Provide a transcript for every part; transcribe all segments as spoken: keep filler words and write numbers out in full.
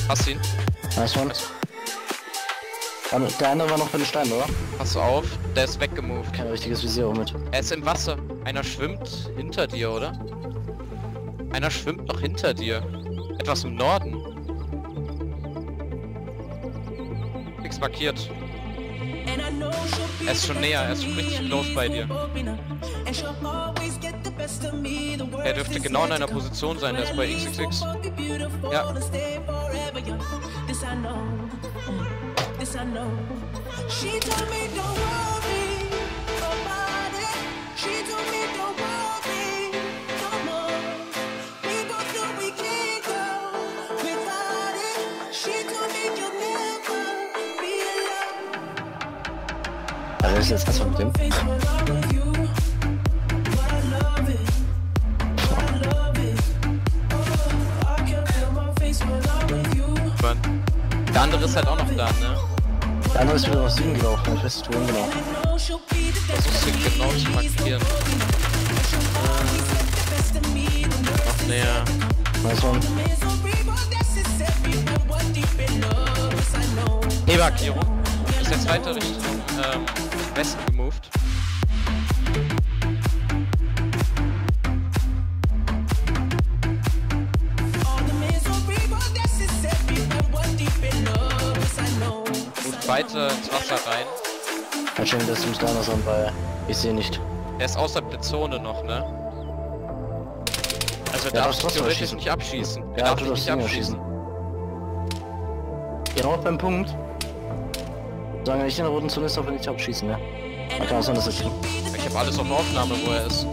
Hast du ihn? Nice one. Der andere war noch bei den Steinen, oder? Pass auf, der ist weggemoved. Kein richtiges Visier auch mit. Er ist im Wasser. Einer schwimmt hinter dir, oder? Einer schwimmt noch hinter dir. Etwas im Norden. Nichts markiert. Er ist schon näher, er ist schon richtig close bei dir. Er dürfte genau in einer Position sein, der ist bei X X X. Ja. Also ist jetzt was mit dem? Der andere ist halt auch noch da, ne? Der andere ist wieder nach Süden gelaufen, ich weiß nicht wohin genau. Versuch's hier genau zu markieren. Äh, noch näher. Nice one. E-Markierung. Ist jetzt weiter Richtung ähm, Westen gemoved. Gut weiter ins Wasser rein. Wahrscheinlich das muss da noch sein, weil ich sehe nicht. Er ist außerhalb der Zone noch, ne? Also er Ja, darf das muss theoretisch schießen. nicht abschießen. Er Ja, darf du dich darfst nicht nicht abschießen. Genau beim Punkt. Sagen, wenn ich in der roten Zone ist, darf er nicht abschießen, ne? Da kann es sein, dass er kriegt. Ich habe alles auf Aufnahme, wo er ist.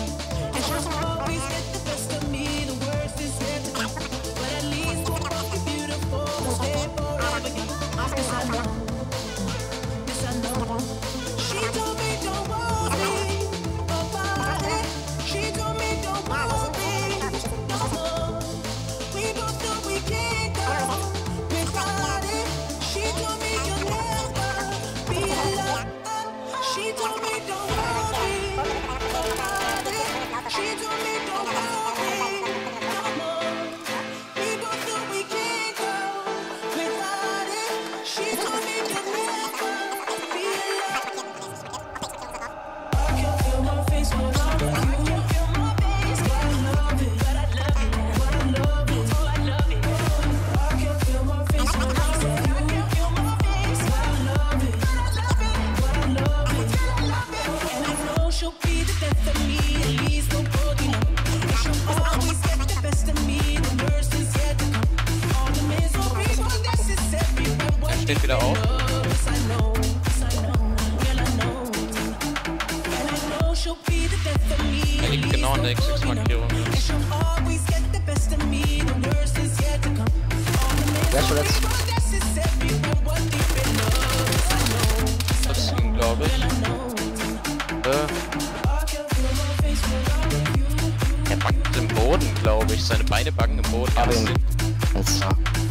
Steht wieder auf. Er liegt genau an der X X-Markierung. Wer ist verletzt? Das ist ihn, glaube ich. Äh. Er backt im Boden, glaube ich. Seine Beine backen im Boden. Aber Ja, ihn. Jetzt.